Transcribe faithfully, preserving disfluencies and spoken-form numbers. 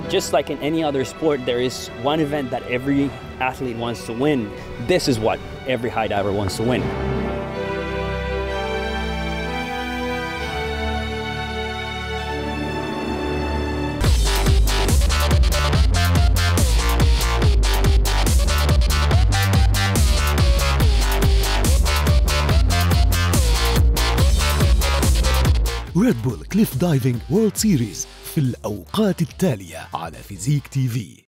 Just like in any other sport, there is one event that every athlete wants to win. This is what every high diver wants to win. ريد بول كليف دايفنج وورلد سيريز في الأوقات التالية على فيزيك تي في.